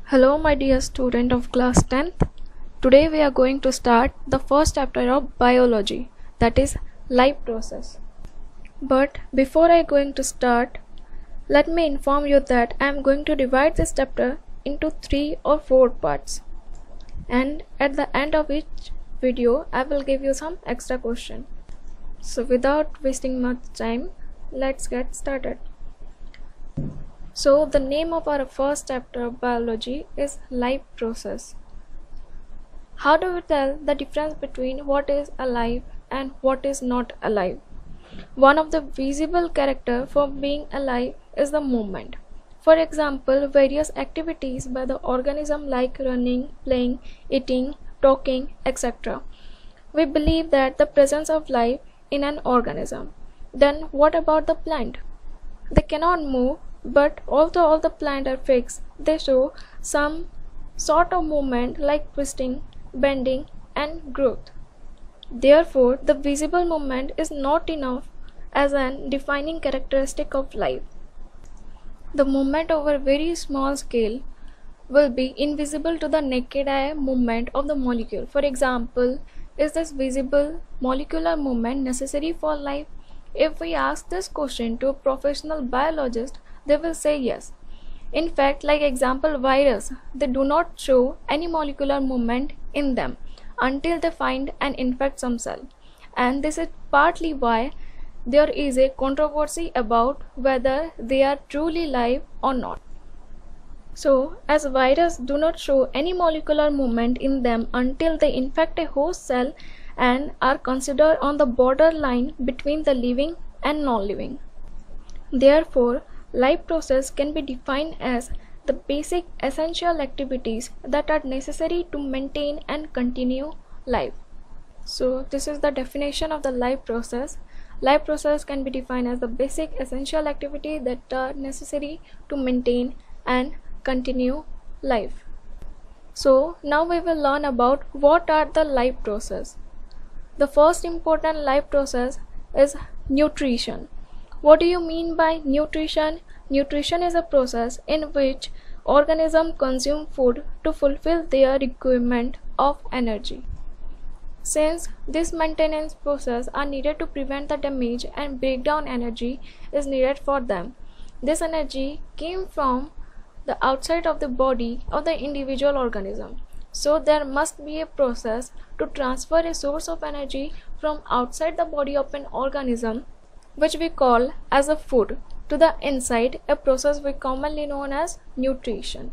Hello my dear student of class 10th. Today we are going to start the first chapter of biology, that is life process. But before I going to start, let me inform you that I am going to divide this chapter into 3 or 4 parts. And at the end of each video I will give you some extra question. So without wasting much time, let's get started. So the name of our first chapter of biology is life process. How do we tell the difference between what is alive and what is not alive? One of the visible character for being alive is the movement. For example, various activities by the organism like running, playing, eating, talking, etc. We believe that the presence of life in an organism. Then what about the plant? They cannot move, but although all the plants are fixed, they show some sort of movement like twisting, bending and growth. Therefore, the visible movement is not enough as an defining characteristic of life. The movement over a very small scale will be invisible to the naked eye movement of the molecule. For example, is this visible molecular movement necessary for life? If we ask this question to a professional biologist, they will say yes. In fact, like example virus, they do not show any molecular movement in them until they find and infect some cell. And this is partly why there is a controversy about whether they are truly live or not. So, as viruses do not show any molecular movement in them until they infect a host cell and are considered on the borderline between the living and non-living. Therefore, life process can be defined as the basic essential activities that are necessary to maintain and continue life. So this is the definition of the life process. Life process can be defined as the basic essential activities that are necessary to maintain and continue life. So now we will learn about what are the life process. The first important life process is nutrition. What do you mean by nutrition? Nutrition is a process in which organisms consume food to fulfill their requirement of energy. Since this maintenance process are needed to prevent the damage and breakdown energy is needed for them. This energy came from the outside of the body of the individual organism. So there must be a process to transfer a source of energy from outside the body of an organism, which we call as a food, to the inside, a process we commonly known as nutrition.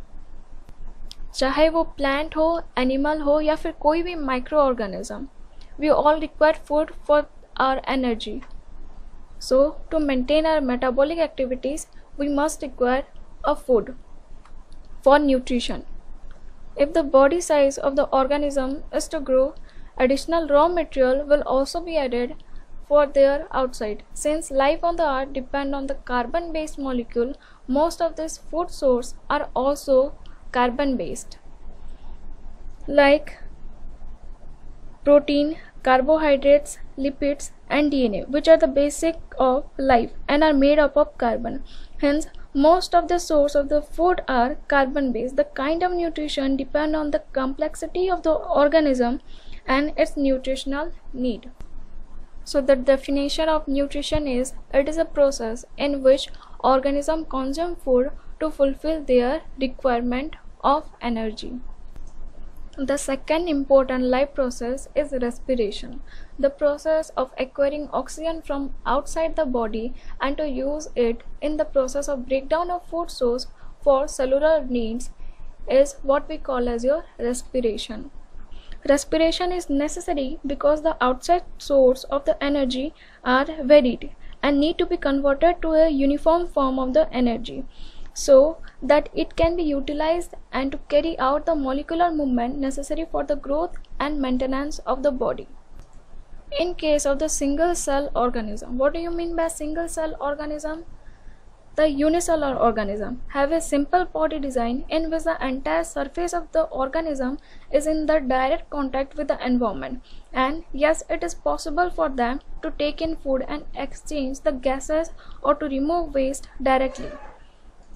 चाहे वो plant हो, animal हो या फिर कोई भी microorganism, we all require food for our energy. So to maintain our metabolic activities, we must require a food for nutrition. If the body size of the organism is to grow, additional raw material will also be added for their outside. Since life on the earth depend on the carbon based molecule, most of these food source are also carbon based, like protein, carbohydrates, lipids and DNA, which are the basic of life and are made up of carbon. Hence most of the source of the food are carbon based. The kind of nutrition depend on the complexity of the organism and its nutritional need. So the definition of nutrition is, it is a process in which organisms consume food to fulfill their requirement of energy. The second important life process is respiration, the process of acquiring oxygen from outside the body and to use it in the process of breakdown of food source for cellular needs is what we call as your respiration. Respiration is necessary because the outside source of the energy are varied and need to be converted to a uniform form of the energy so that it can be utilized and to carry out the molecular movement necessary for the growth and maintenance of the body. In case of the single cell organism, what do you mean by single cell organism? The unicellular organism have a simple body design in which the entire surface of the organism is in the direct contact with the environment, and yes, it is possible for them to take in food and exchange the gases or to remove waste directly.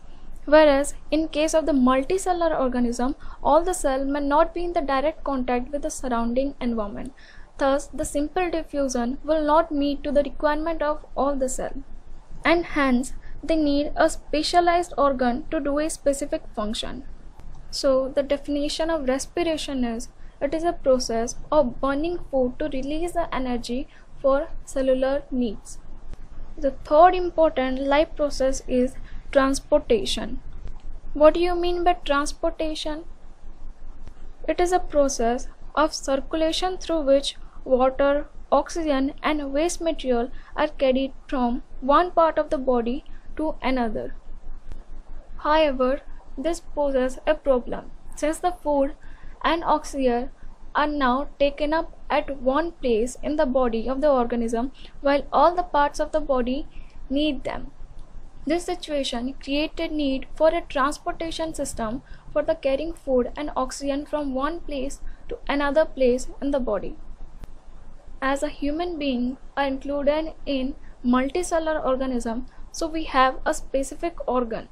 Whereas in case of the multicellular organism, all the cell may not be in the direct contact with the surrounding environment. Thus, the simple diffusion will not meet to the requirement of all the cell, and hence they need a specialized organ to do a specific function. So the definition of respiration is, it is a process of burning food to release the energy for cellular needs. The third important life process is transportation. What do you mean by transportation? It is a process of circulation through which water, oxygen and waste material are carried from one part of the body to another. However, this poses a problem since the food and oxygen are now taken up at one place in the body of the organism while all the parts of the body need them. This situation created need for a transportation system for the carrying food and oxygen from one place to another place in the body. As a human being are included in multicellular organism, so we have a specific organ.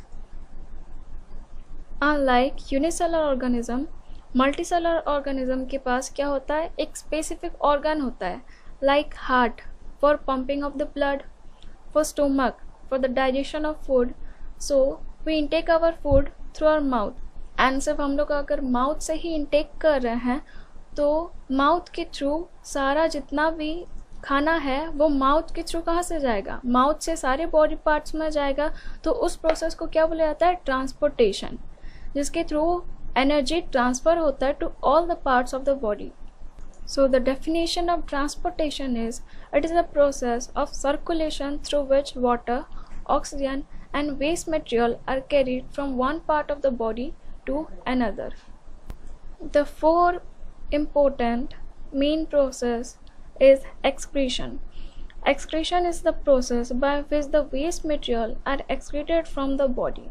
Unlike unicellular organism, multicellular organism के पास क्या होता है, एक specific organ होता है, like heart for pumping of the blood, for stomach for the digestion of food. So we intake our food through our mouth, and सिर्फ हम लोग अगर माउथ से ही इनटेक कर रहे हैं तो माउथ के थ्रू सारा जितना भी खाना है वो माउथ के थ्रू कहाँ से जाएगा, माउथ से सारे बॉडी पार्ट्स में जाएगा. तो उस प्रोसेस को क्या बोला जाता है, ट्रांसपोर्टेशन, जिसके थ्रू energy transfer होता है to all the parts of the body. So the definition of transportation is, it is a process of circulation through which water, oxygen and waste material are carried from one part of the body to another. The fourth important main process is excretion. Excretion is the process by which the waste material are excreted from the body.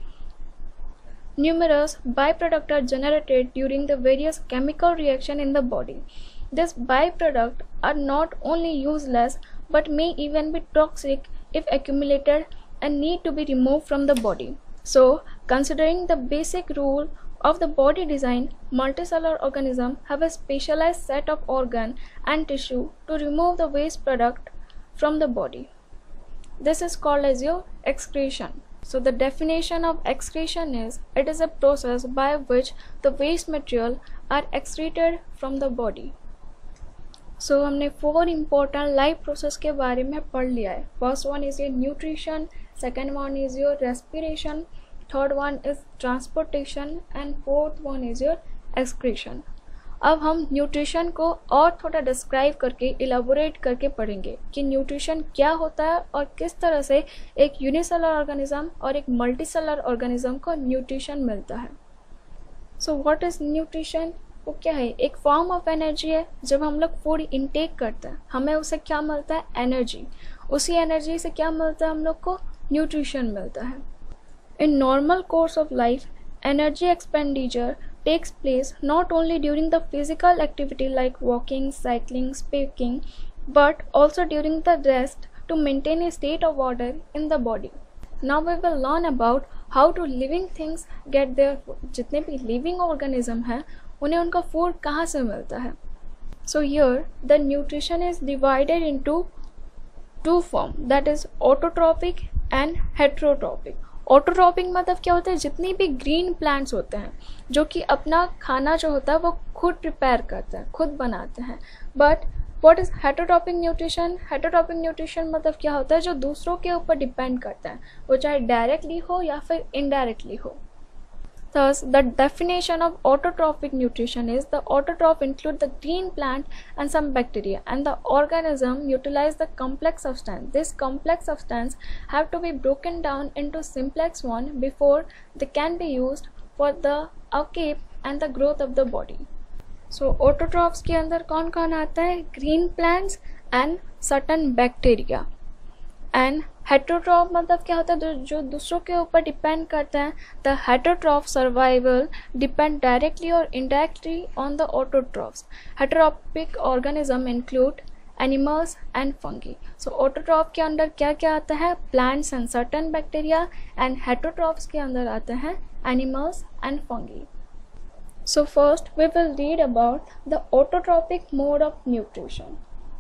Numerous byproducts are generated during the various chemical reactions in the body. These byproducts are not only useless but may even be toxic if accumulated and need to be removed from the body. So, considering the basic rule of the body design, multicellular organisms have a specialized set of organ and tissue to remove the waste product from the body. This is called as your excretion. So the definition of excretion is, it is a process by which the waste material are excreted from the body. So हमने 4 important life process के बारे में पढ़ लिया है. First one is your nutrition, second one is your respiration, third one is transportation and fourth one is your excretion. अब हम nutrition को और थोड़ा डिस्क्राइब करके इलाबोरेट करके पढ़ेंगे कि न्यूट्रिशन क्या होता है और किस तरह से एक यूनिसेलुलर ऑर्गेनिज्म और एक मल्टीसेलुलर ऑर्गेनिज्म को न्यूट्रिशन मिलता है. So what is nutrition? वो क्या है, एक फॉर्म ऑफ एनर्जी है. जब हम लोग फूड इनटेक करते हैं हमें उससे क्या मिलता है, एनर्जी. उसी एनर्जी से क्या मिलता है, हम लोग को न्यूट्रिशन मिलता है. In normal course of life energy expenditure takes place not only during the physical activity like walking, cycling, speaking, but also during the rest to maintain a state of order in the body. Now we will learn about how to living things get their food. जितने भी living organism हैं उन्हें उनका food कहाँ से मिलता है. So here the nutrition is divided into two forms, that is autotrophic and heterotrophic. Autotrophic मतलब क्या होता है, जितनी भी ग्रीन प्लांट्स होते हैं जो कि अपना खाना जो होता है वो खुद प्रिपेयर करते हैं, खुद बनाते हैं. But what is heterotrophic nutrition? Heterotrophic nutrition मतलब क्या होता है, जो दूसरों के ऊपर डिपेंड करता है, वो चाहे डायरेक्टली हो या फिर इनडायरेक्टली हो. Thus, the definition of autotrophic nutrition is, the autotroph include the green plant and some bacteria, and the organism utilize the complex substance. This complex substance have to be broken down into simplex one before they can be used for the upkeep and the growth of the body. So, autotrophs के अंदर कौन कौन आता है? Green plants and certain bacteria. And heterotroph मतलब क्या होता है, जो दूसरों के ऊपर डिपेंड करता है. The heterotroph survival depend directly or indirectly on the autotrophs. Heterotrophic organism include animals and fungi. So autotroph के अंदर क्या क्या आता है? Plants and certain bacteria. And heterotrophs के अंदर आते हैं animals and fungi. So first we will read about the autotrophic mode of nutrition.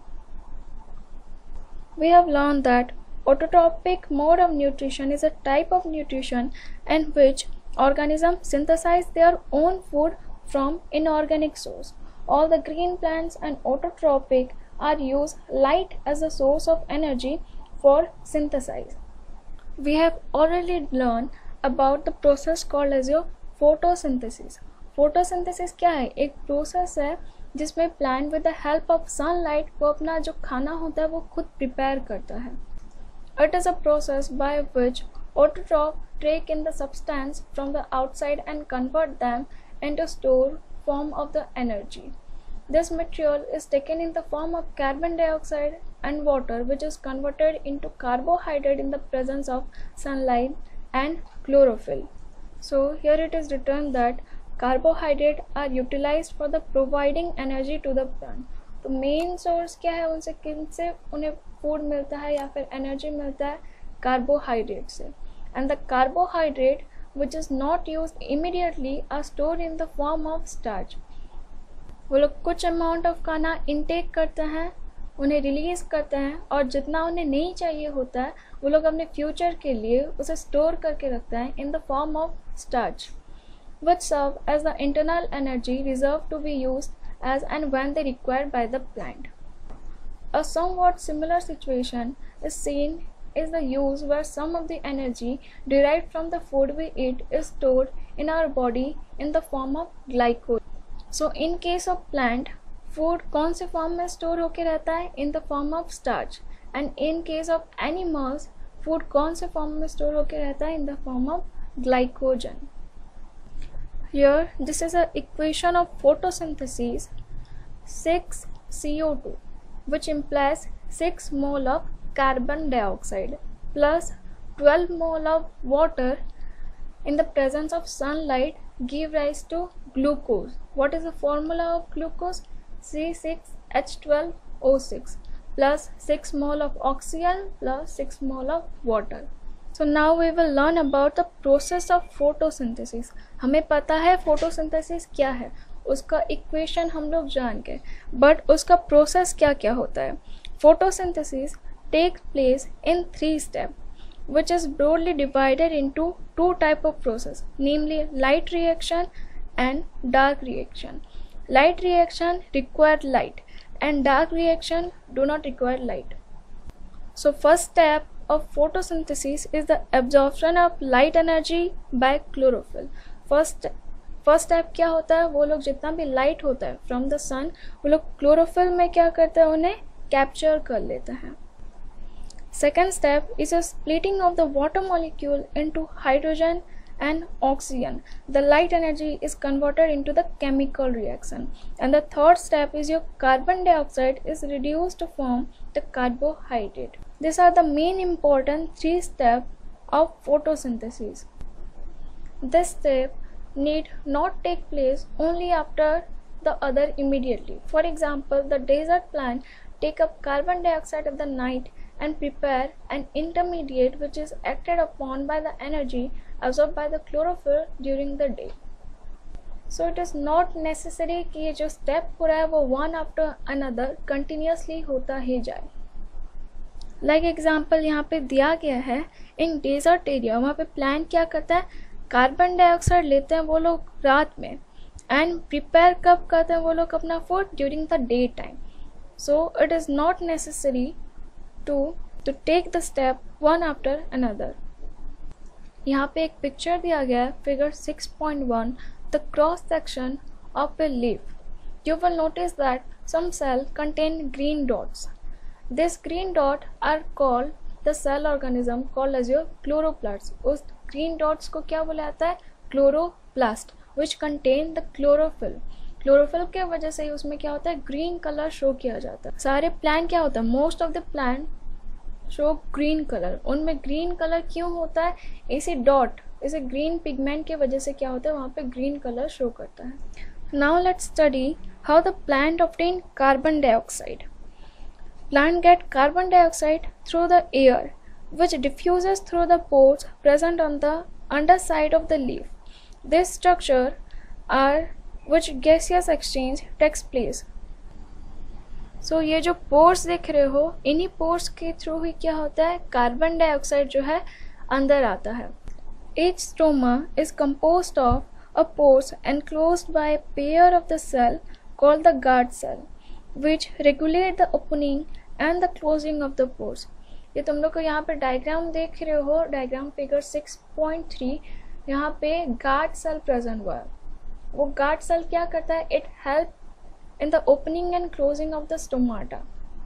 We have learned that autotrophic mode of nutrition is a type of nutrition in which organisms synthesize their own food from inorganic source. All the green plants and autotrophic are use light as a source of energy for synthesis. We have already learned about the process called as your photosynthesis. Photosynthesis क्या है? एक process है जिसमें plant with the help of sunlight वो अपना जो खाना होता है वो खुद प्रिपेयर करता है. It is a process by which autotroph take in the substance from the outside and convert them into store form of the energy. This material is taken in the form of carbon dioxide and water, which is converted into carbohydrate in the presence of sunlight and chlorophyll. So here it is written that carbohydrate are utilized for the providing energy to the plant. तो main source क्या है? उनसे किनसे उन्हें food मिलता है या फिर एनर्जी मिलता है? कार्बोहाइड्रेट से. And the carbohydrate which is not used immediately are stored in the form of starch. वो लोग कुछ अमाउंट ऑफ खाना इनटेक करते हैं, उन्हें रिलीज़ करते हैं, और जितना उन्हें नहीं चाहिए होता है वो लोग अपने फ्यूचर के लिए उसे स्टोर करके रखते हैं in the form of starch, which serve as the internal energy reserved to be used as and when they required by the plant. A somewhat similar situation is seen is the use where some of the energy derived from the food we eat is stored in our body in the form of glycogen. So in case of plant, food कौन से form में store होके रहता है? In the form of starch. And in case of animals, food कौन से form में store होके रहता है? In the form of glycogen. Here, this is an equation of photosynthesis. 6 CO2, which implies 6 mole of carbon dioxide plus 12 mole of water in the presence of sunlight give rise to glucose. What is the formula of glucose? C6H12O6 plus 6 mole of oxygen plus 6 mole of water. So now we will learn about the process of photosynthesis. हमें पता है photosynthesis क्या है, उसका equation हम लोग जान गए, बट उसका प्रोसेस क्या क्या होता है. Photosynthesis takes place in 3 steps, which is broadly divided into 2 type of process, namely light reaction and dark reaction. Light reaction require light and dark reaction do not require light. So first step of photosynthesis is the absorption of light energy by chlorophyll. First step क्या होता है? वो लोग जितना भी light होता है from the सन वो लोग क्लोरोफिल में क्या करते हैं? उन्हें कैप्चर कर लेते हैं. Second step is a splitting of the water molecule into hydrogen and oxygen. The light energy is converted into the chemical reaction. And the third step is your carbon dioxide is reduced to form the carbohydrate. These are the main important 3 steps of photosynthesis. This step need not take place only after the other immediately. For example, the desert plant take up carbon dioxide at the night and prepare an intermediate which is acted upon by the energy absorbed by the chlorophyll during the day. So it is not necessary कि ये जो step हो रहा है वो one after another continuously होता ही जाए. Like example यहाँ पे दिया गया है, in desert area वहाँ पे plant क्या करता है? कार्बन डाइऑक्साइड लेते हैं वो लोग रात में एंड प्रिपेयर कब करते हैं वो लोग अपना food? During the day time. So it is not necessary to take the step one after another. यहाँ पे एक पिक्चर दिया गया है, figure 6.1, the cross section of a leaf. You will notice that some cells contain green dots. This green dot are called the cell organism called as your chloroplasts. उस green dots को क्या बोला जाता है? Chloroplast, which contain the chlorophyll. Chlorophyll के वजह से ही उसमें क्या होता है? green color शो किया जाता है. सारे plant क्या होता है? Most of the plant show green color. उनमें green color क्यों होता है? इसी dot, इसे green pigment के वजह से क्या होता है? वहाँ पे green color शो करता है. Now let's study how the plant obtain carbon dioxide. Plant get carbon dioxide through the air, which diffuses through the pores present on the underside of the leaf. This structure are which gaseous exchange takes place. So ये जो pores देख रहे हो, इन्हीं pores के through ही क्या होता है, कार्बन डाइऑक्साइड जो है अंदर आता है. Each stroma is composed of a pores enclosed by a pair of the cell called the guard cell, which regulate the opening and the closing of the pores. ये तुम लोग को यहाँ पे डायग्राम देख रहे हो, डायग्राम फिगर 6.3. यहाँ पे गार्ड सेल प्रेजेंट हुआ है. वो गार्ड सेल क्या करता है, it help in the opening and closing of the stomata.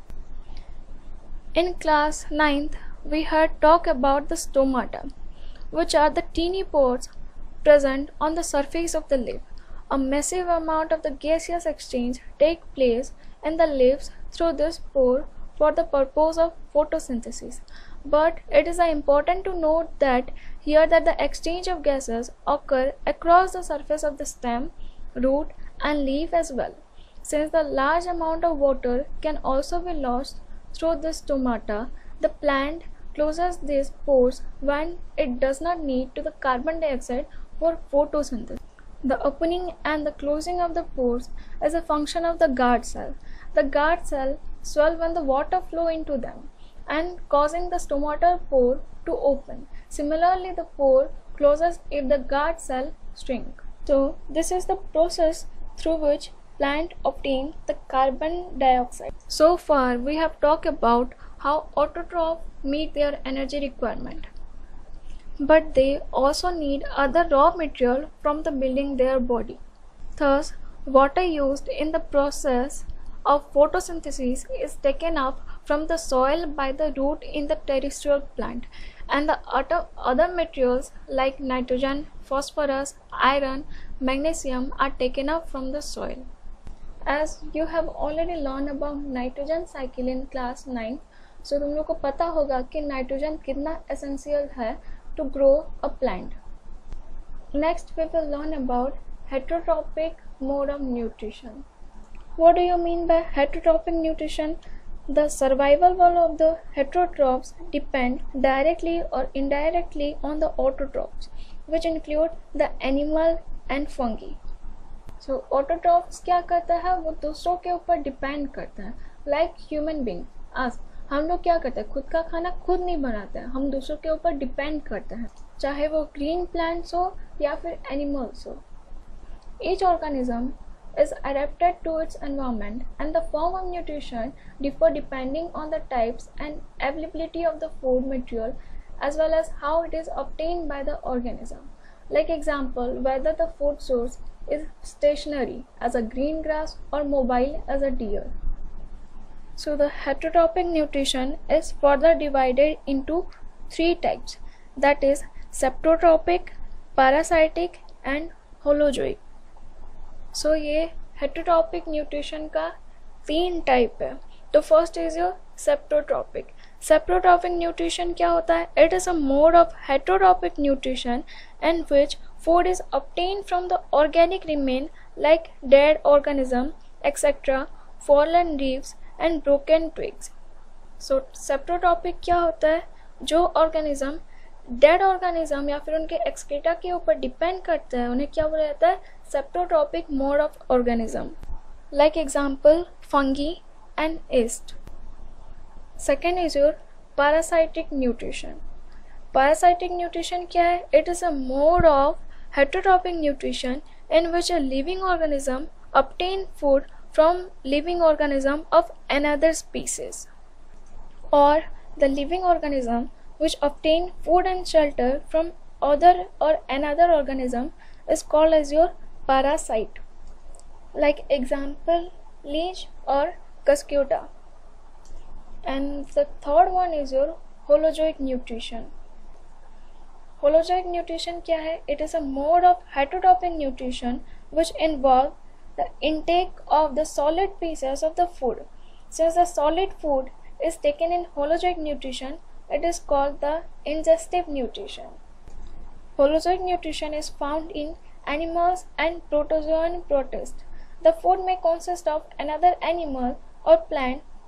In class 9th, we heard talk about the stomata, which are the teeny pores present on the surface of the leaf. A massive amount of the gaseous exchange take place in the leaves through this pore for the purpose of photosynthesis. But it is important to note that here that the exchange of gases occur across the surface of the stem, root and leaf as well. Since the large amount of water can also be lost through the stomata, the plant closes these pores when it does not need to the carbon dioxide for photosynthesis. The opening and the closing of the pores is a function of the guard cell. The guard cell swell when the water flow into them and causing the stomata pore to open. Similarly, the pore closes if the guard cell shrink. So, this is the process through which plant obtain the carbon dioxide. So far we have talked about how autotrophs meet their energy requirement, but they also need other raw material from the building their body. Thus, water used in the process of photosynthesis is taken up from the soil by the root in the terrestrial plant, and the other materials like nitrogen, phosphorus, iron, magnesium are taken up from the soil. As you have already learned about nitrogen cycle in class 9, so तुम लोग को पता होगा कि nitrogen कितना essential है to grow a plant. Next we will learn about heterotrophic mode of nutrition. What do you mean by heterotrophic nutrition? The survival of the heterotrophs depend directly or indirectly on the autotrophs, which include the animal and fungi. So autotrophs क्या करता है, वो दूसरों के ऊपर depend करता है. Like human being, आज हम लोग क्या करते हैं, खुद का खाना खुद नहीं बनाते हैं, हम दूसरों के ऊपर डिपेंड करते हैं, चाहे वो ग्रीन प्लांट्स हो या फिर एनिमल्स हो. Each organism is adapted to its environment and the form of nutrition differ depending on the types and availability of the food material as well as how it is obtained by the organism. Like example, whether the food source is stationary as a green grass or mobile as a deer. So the heterotrophic nutrition is further divided into three types, that is saprotrophic, parasitic and holozoic. So ये heterotrophic nutrition का तीन type है. तो first is your saprotrophic. Saprotrophic nutrition क्या होता है? It is a mode of heterotrophic nutrition in which food is obtained from the organic remain like dead organism, etc., fallen leaves and broken twigs. So saprotrophic क्या होता है? जो organism dead organism या फिर उनके एक्सक्रीटा के ऊपर depend करता है, उन्हें क्या बोला जाता है? Saprotrophic mode of organism. Like example fungi and yeast. Second is your parasitic nutrition. Parasitic nutrition क्या है? It is a mode of heterotrophic nutrition in which a living organism obtain food from living organism of another species, or the living organism which obtain food and shelter from other or another organism is called as your parasite. Like example, leech or cuscuta. And the third one is your holozoic nutrition. Holozoic nutrition क्या है? It is a mode of heterotrophic nutrition which involve the intake of the solid pieces of the food. Since the solid food is taken in holozoic nutrition, it is called the ingestive nutrition. Holozoic nutrition is found in animals and protozoan protists. The food may consist of another animal or plant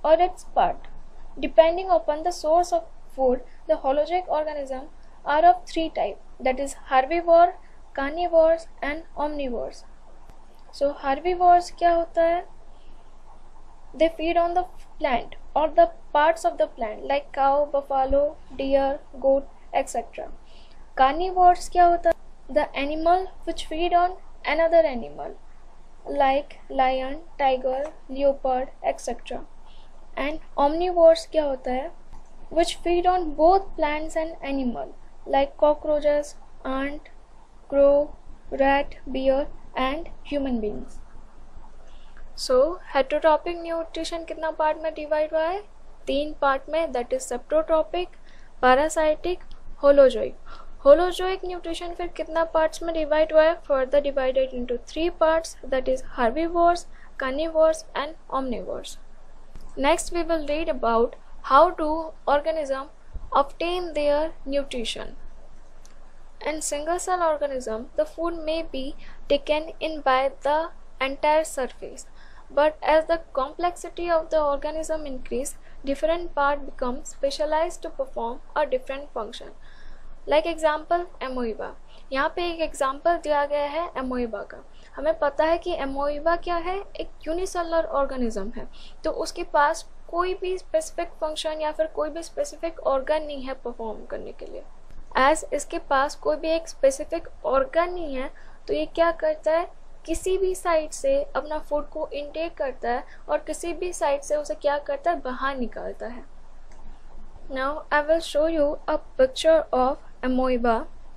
or its part. Depending upon the source of food, the holozoic organisms are of three types, that is herbivore, carnivores and omnivores. So herbivores क्या होता है? They feed on the plant or the parts of the plant like cow, buffalo, deer, goat, etc. Carnivores क्या होता है? The animal which feed on another animal like lion, tiger, leopard, etc. And omnivores क्या होता है? Which feed on both plants and animal like cockroaches, ant, crow, rat, bear and human beings. So heterotropic nutrition कितना part में divide हुआ है? 3 part में, that is saprotrophic, parasitic, holozoic. Holozoic nutrition फिर कितना पार्ट्स में डिवाइड हुआ है? Further divided into 3 parts, that is herbivores, carnivores and omnivores. Next we will read about how do organisms obtain their nutrition. In single cell organism, the food may be taken in by the entire surface, but as the complexity of the organism increase, different part become specialized to perform a different function. Like example amoeba. यहाँ पे एक example दिया गया है एमोइबा का. हमें पता है कि एमोइबा क्या है? एक यूनिसेलुलर ऑर्गेनिज्म है, तो उसके पास कोई भी स्पेसिफिक फंक्शन या फिर कोई भी स्पेसिफिक ऑर्गन नहीं है परफॉर्म करने के लिए. एज इसके पास कोई भी एक स्पेसिफिक ऑर्गन नहीं है, तो ये क्या करता है? किसी भी साइड से अपना फूड को इनटेक करता है और किसी भी साइड से उसे क्या करता है? बाहर निकालता है. Now I will show you a picture of amoeba.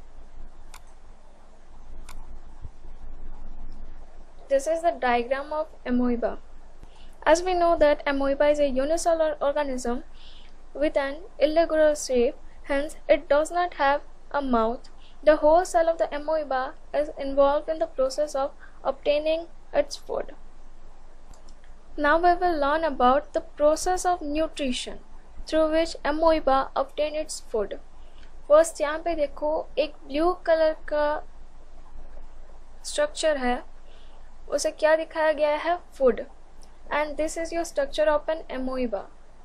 This is the diagram of amoeba. As we know that amoeba is a unicellular organism with an irregular shape, hence it does not have a mouth. The whole cell of the amoeba is involved in the process of obtaining its food. Now we will learn about the process of nutrition through which amoeba obtain its food. First यहाँ पे देखो एक blue colour का structure है, उसे क्या दिखाया गया है? Food. And this is your structure of an amoeba.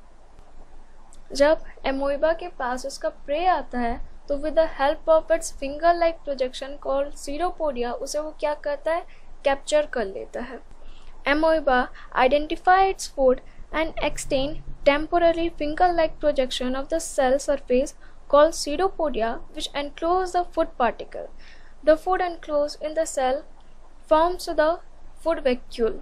जब एमोइबा के पास उसका प्रे आता है तो with the help of its finger like projection called pseudopodia उसे वो क्या करता है? कैप्चर कर लेता है. Amoeba identify its food and extend temporary finger-like projection of the cell surface called pseudopodia which enclose the food particle. The food enclosed in the cell forms the food vacuole.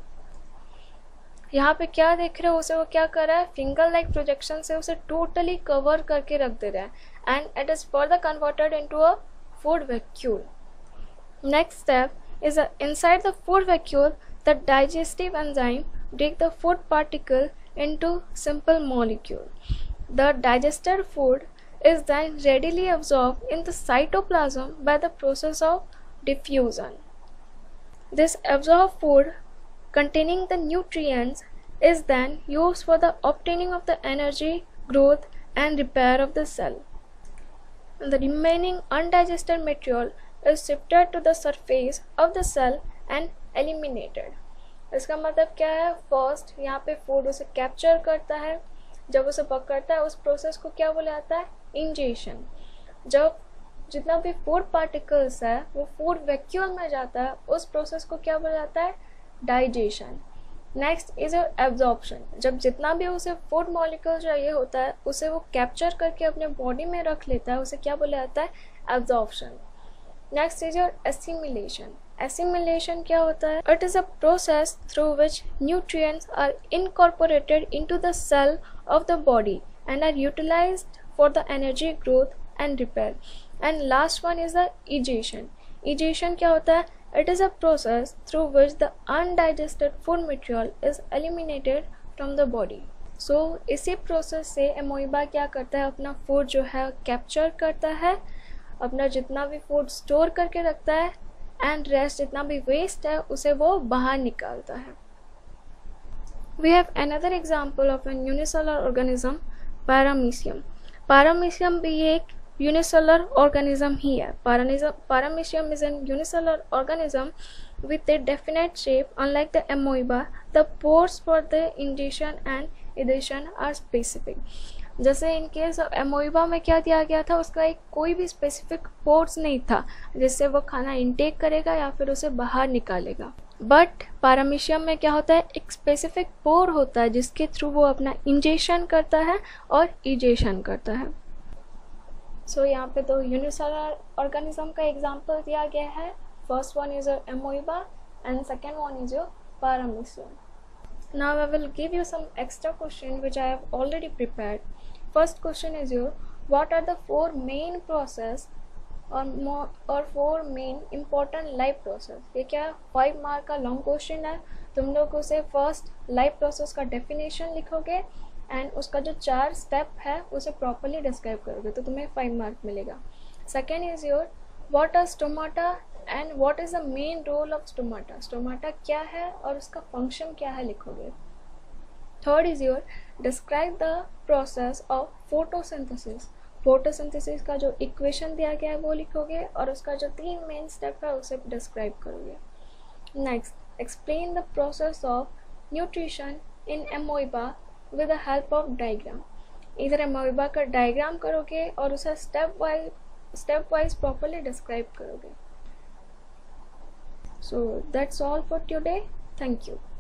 यहाँ पे क्या देख रहे हो? उसे वो क्या कर रहा है? फिंगर लाइक प्रोजेक्शन से उसे टोटली कवर करके रख दे रहा है and it is further converted into a food vacuole. Next step is inside the food vacuole the digestive enzyme break the food particle into simple molecule. The digested food is then readily absorbed in the cytoplasm by the process of diffusion. This absorbed food containing the nutrients is then used for the obtaining of the energy, growth and repair of the cell. The remaining undigested material is shifted to the surface of the cell and eliminated. इसका मतलब क्या है? First यहाँ पे food उसे capture करता है, जब उसे पकड़ता है उस प्रोसेस को क्या बोला जाता है? इंजेशन. जब जितना भी फूड पार्टिकल्स है वो फूड वैक्यूल में जाता है, उस प्रोसेस को क्या बोला जाता है? डाइजेशन. Next is absorption. जब जितना भी उसे फूड मॉलिक्यूल चाहिए होता है उसे वो कैप्चर करके अपने बॉडी में रख लेता है, उसे क्या बोला जाता है? Absorption. Next is your assimilation. Assimilation क्या होता है? It is a process through which nutrients are incorporated into the cell of the body and are utilized for the energy, growth and repair. And last one is the egestion. Egestion क्या होता है? It is a process through which the undigested food material is eliminated from the body. So इसी process से amoeba क्या करता है? अपना food जो है कैप्चर करता है, अपना जितना भी फूड स्टोर करके रखता है एंड रेस्ट जितना भी वेस्ट है उसे वो बाहर निकालता है. We have another example of an unicellular organism, paramecium. Paramecium भी एक यूनिसेलुलर ऑर्गेनिज्म ही है. Paramecium is an unicellular organism with a definite shape. Unlike the amoeba, the pores for the ingestion and egestion are specific. जैसे in case एमोइबा में क्या दिया गया था, उसका एक कोई भी स्पेसिफिक पोर्स नहीं था जिससे वो खाना इनटेक करेगा या फिर उसे बाहर निकालेगा। बट पैरामीशियम में क्या होता है, एक स्पेसिफिक पोर होता है जिसके थ्रू वो अपना इंजेशन करता है और इजेशन करता है। सो यहाँ पे तो यूनिसेलुलर ऑर्गेनिज्म का एग्जांपल दिया गया है। First one is your amoeba and second one is your paramecium. Now I will give you some extra question which I have already prepared. First question is your, what are the four main process or four main important life process? ये क्या 5 mark का long question है। तुम लोग उसे first life process का definition लिखोगे and उसका जो 4 स्टेप है उसे प्रॉपरली डिस्क्राइब करोगे तो तुम्हें 5 मार्क मिलेगा। Second is your, what are stomata and what is the main role of stomata. Stomata क्या है और उसका फंक्शन क्या है लिखोगे। Third is your, describe the process of photosynthesis. Photosynthesis का जो इक्वेशन दिया गया है वो लिखोगे और उसका जो 3 मेन स्टेप है उसे डिस्क्राइब करोगे। Next, explain the process of nutrition in amoeba with the help of diagram. इधर एमोइबा का डायग्राम करोगे और उसे स्टेप वाइज प्रॉपरली डिस्क्राइब करोगे। So that's all for today. Thank you.